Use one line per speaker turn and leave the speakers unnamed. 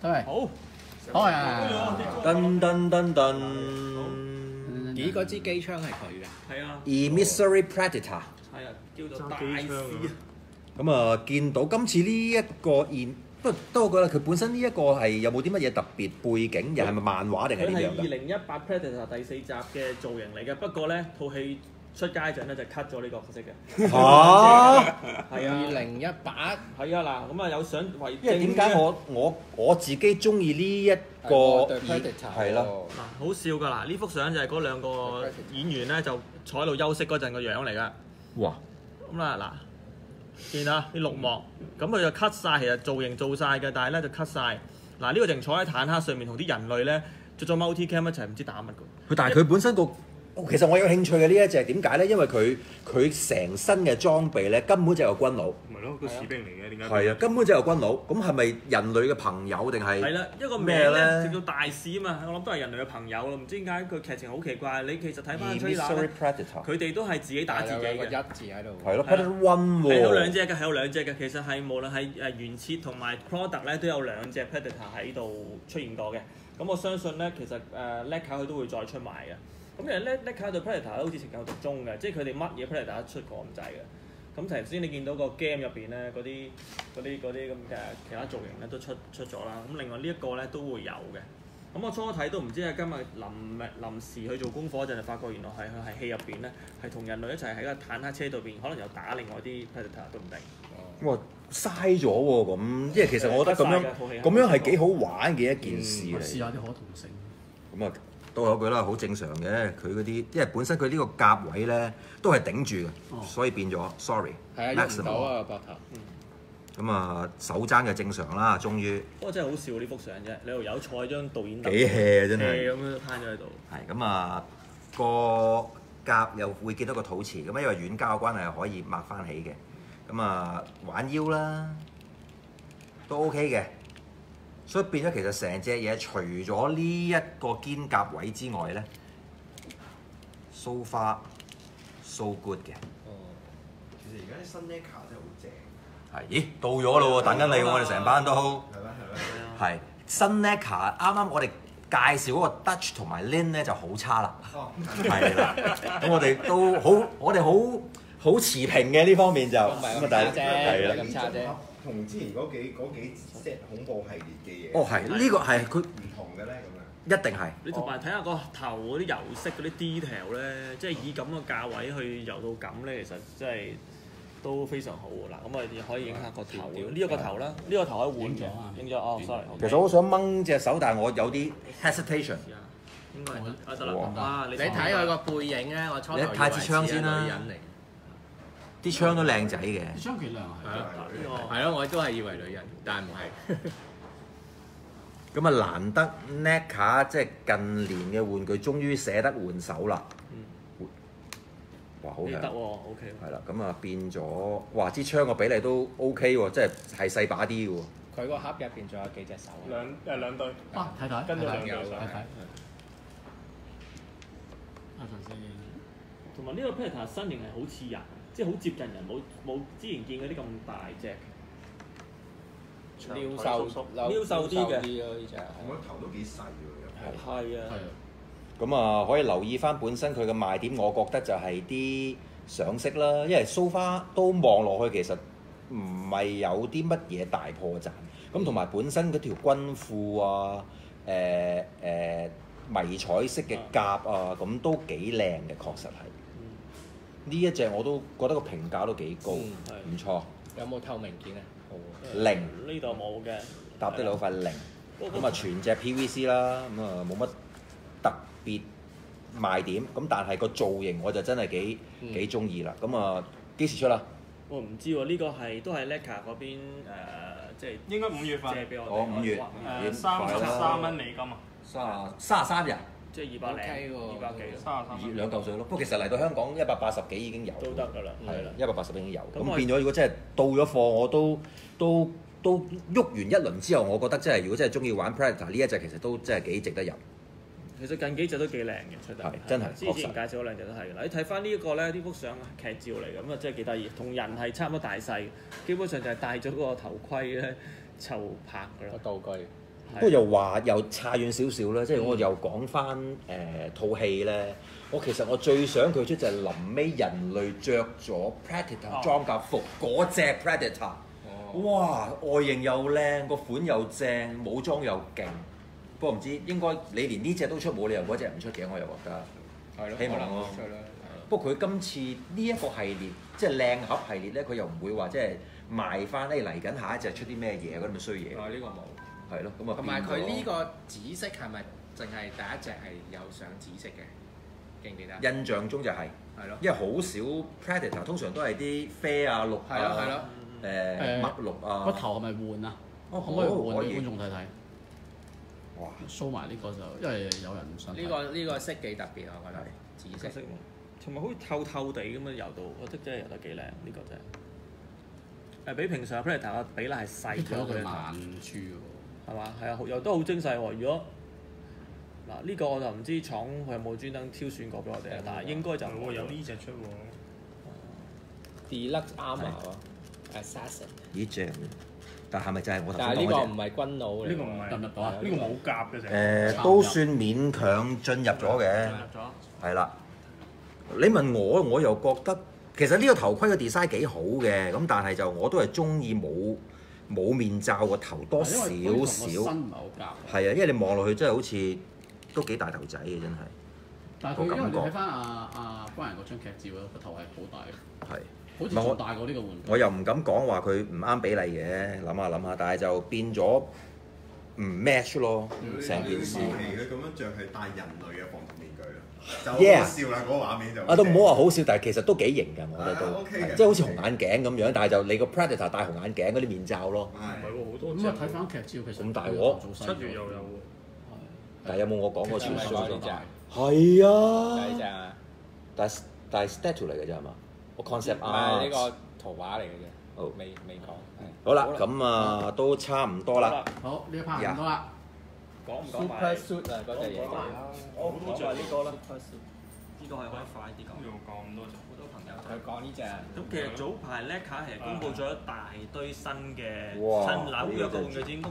都係
好，
開啊！
噔噔噔噔。
咦，嗰支機槍係佢嘅？
係啊，
Emissary Predator。
係啊，叫做大
揸機槍
師啊。
咁啊，見到今次呢一個不過我覺得佢本身呢一個係有冇啲乜嘢特別背景？又係咪漫畫定係點樣
佢係2018 Predator 第4集嘅造型嚟嘅，不過咧套戲出街陣咧就 cut 咗呢個角色嘅。
嚇！
係啊，
2018
係啊嗱，咁啊有相為
因為點解我自己中意呢一個
對 Predator
係啦，
嗱好笑㗎嗱，呢幅相就係嗰兩個演員咧就坐喺度休息嗰陣個樣嚟㗎。
哇！
咁啦嗱。見啊啲綠幕，咁佢就 cut 晒，其實造型做晒嘅，但係咧就 cut 晒。嗱呢個淨坐喺坦克上面同啲人類咧着咗 multi cam 一齊，唔知打乜嘅。
但係佢本身其實我有興趣嘅呢一隻點解咧？因為佢成身嘅裝備咧根本就係個軍佬。
唔係咯，個士兵嚟嘅，點解？
係啊，根本就係個軍佬。咁係咪人類嘅朋友定係？
係啦，一個名
咩
咧
咧
叫做大使啊嘛，我諗都係人類嘅朋友咯。唔知點解佢劇情好奇怪。你其實睇翻 trailer
Emissary
咧，
Predator。
佢哋都係自己打自己
有個
嘅。
一字喺度。
係咯，Predator One 喎。
係有兩隻嘅，係有兩隻嘅。其實係無論係原設同埋 product 咧，都有兩隻 Predator 喺度出現過嘅。咁我相信咧，其實Leica 佢都會再出賣嘅。咁其實 Leica 對 Predator 好似情有獨鍾嘅，即係佢哋乜嘢 Predator 都出過咁滯嘅。咁頭先你見到個 game 入邊咧，嗰啲咁嘅其他造型咧都出咗啦。咁另外呢一個咧都會有嘅。咁我初睇都唔知係今日臨時去做功課嗰陣，就發覺原來係佢係戲入邊咧係同人類一齊喺個坦克車度邊，可能又打另外啲 Predator 都唔定。
哇！嘥咗喎咁，因為其實我覺得咁樣係幾好玩嘅一件事嚟。
試下啲可同性。
咁啊，都有句啦，好正常嘅。佢嗰啲，因為本身佢呢個甲位咧都係頂住嘅，所以變咗 sorry。
係啊，喐唔到啊膊頭。
咁啊，手踭就正常啦，終於。
不過真係好笑呢幅相啫，你度有坐喺張導演
幾 hea 真係。
咁樣攤咗喺度。
係咁啊，個甲又會見到個肚臍，咁因為軟膠嘅關係係可以抹翻起嘅。咁啊，玩腰啦，都 OK 嘅。所以變咗其實成隻嘢除咗呢一個肩甲位之外咧，so far so good 嘅。
其實而家啲新 Leica 真係好正。
係，咦？到咗咯喎，等緊你喎，我哋成班都。
係咩？
係新 Leica，啱啱我哋介紹嗰個 Dutch 同埋 Lin 咧就好差啦。
哦，
係啦，咁我哋都好，我哋好持平嘅呢方面就。
唔係咁差啫，
係啦
咁差啫。
同之前嗰幾 set 恐怖系列嘅嘢。
哦，係呢個係佢
唔同嘅咧，咁樣。
一定係。
你同埋睇下個頭嗰啲油色嗰啲 detail 咧，即係以咁嘅價位去油到咁咧，其實真係都非常好喎。嗱，咁我哋可以影下個頭，呢個個頭啦，呢個頭可以換咗，影咗哦，sorry。
其實我好想掹隻手，但係我有啲 hesitation。
應該啊得啦，哇！
你睇佢個背影咧，我初頭以為
你睇支槍先啦
係女人嚟。
啲槍都靚仔嘅。
張傑良係啊，
係咯，我都係以為女人，但係唔係。
咁啊，難得 Leica 即係近年嘅玩具，終於捨得換手啦。哇，好強
得喎，OK。
係啦，咁啊變咗，哇！支槍個比例都 OK 喎，即係細把啲嘅喎。
佢個盒入邊仲有幾隻手啊？
兩對，
啊睇睇，
跟咗兩
睇
對上。
睇。啊陣先，
同埋呢個 Predator 身形係好似人，即係好接近人，冇之前見嗰啲咁大隻。
撩瘦啲嘅呢隻。
我頭都幾細喎，
係啊。
咁啊，可以留意翻本身佢嘅賣點，我覺得就係啲上色啦，因為 so far 都望落去其實唔係有啲乜嘢大破綻。咁同埋本身嗰條軍褲啊，迷彩色嘅甲啊，咁都幾靚嘅，確實係。呢一隻我都覺得個評價都幾高，唔錯。
有冇透明件啊？
零
呢度冇嘅。
搭得好快零。咁啊，全隻 PVC 啦，咁啊冇乜特別賣點。咁但係個造型我就真係幾中意啦。咁啊，幾時出啦？
我唔知喎，呢個都係 Leica 嗰邊即係
應該5月份。
借俾我哋。
哦，5月。
33蚊美金啊
33日。
即係200零200幾
，33蚊。
兩嚿水咯。不過其實嚟到香港180幾已經有。
都得㗎啦，係啦。
180已經有。
咁
咁變咗，如果真係到咗貨，我都喐完一輪之後，我覺得真係如果真係中意玩 Predator 呢一隻，其實都真係幾值得入。
其實近幾隻都幾靚嘅出得，
真係
之前介紹嗰兩隻都係嘅。你睇翻呢一個咧，呢幅相劇照嚟嘅，咁啊真係幾得意，同人係差唔多大細，基本上就係戴咗嗰個頭盔咧就拍㗎啦。
個道具。
不過又話又差遠少少啦，即係我又講翻套戲咧，其實我最想佢出就係臨尾人類着咗 Predator 裝甲服嗰隻 Predator，哇，外形又靚，個款又正，武裝又勁。不過唔知應該你連呢隻都出，冇理由嗰隻唔出嘅，我又覺得。
係咯，
希望咯。不過佢今次呢一個系列，即係靚盒系列咧，佢又唔會話即係賣翻嚟緊下一隻出啲咩嘢嗰啲咁嘅衰嘢。
呢個冇。
係咯，咁啊。
同埋佢呢個紫色係咪淨係第一隻係有上紫色嘅？記唔記得？
印象中就係。係咯。因為好少 Predator 通常都係啲啡啊、綠啊。係咯。墨綠啊。
個頭係咪換啊？可唔可以換俾觀眾睇睇？
哇
show 埋呢個就，因為有人唔想。
呢個色幾特別，我覺得紫色，
同埋好似透透地咁樣游到，我覺得真係游得幾靚，呢個真係。比平常 Predator 嘅比例係細咗
佢慢處喎，
係嘛？係啊，又都好精細喎。如果嗱呢個我就唔知廠佢有冇專登挑選過俾我哋，但係應該就
會有呢隻出喎。
Deluxe Armor Assassin。
咦正，但係咪就係我頭先講
但係呢個唔係軍佬嚟，
呢個唔係
入唔入到啊？
呢個冇夾嘅成。
都算勉強進入咗嘅。
入咗。
係啦，你問我又覺得其實呢個頭盔嘅 design 幾好嘅，咁但係就我都係中意冇面罩個頭多少少。
身唔係好夾。
係啊，因為你望落去真係好似都幾大頭仔嘅真係。
但係佢因為你睇翻阿關人嗰張劇照咧，個頭係好大嘅。係。好似仲大過呢個玩具。
我又唔敢講話佢唔啱比例嘅，諗下，但係就變咗唔 match 咯，成件事。
佢咁樣着係戴人類嘅防毒面具啦，就好笑啦嗰個畫面就。
都唔好話好笑，但係其實都幾型㗎，我覺得都。
OK
即係好似紅眼鏡咁樣，但係就你個 Predator 戴紅眼鏡嗰啲面罩咯。
唔係喎，好多。
咁啊睇翻劇照其實
咁大鑊
7月又有喎。
但係有冇我講過傳說？
呢隻
係啊。
呢隻啊，
但係 statue 嚟嘅啫係嘛？我 concept
唔係呢個圖畫嚟嘅啫。
好，
未講。
好啦，咁啊都差唔多啦。
好，呢一 part 唔多啦。
講唔講埋
Super Suit 啊，嗰隻嘢。
我好似話呢個啦，呢個係可以快啲講。
要講咁多隻。
好多朋友
佢講呢隻。
咁其實早排 Leica 其實公佈咗一大堆新嘅
哇
新嗱，會有個玩具展公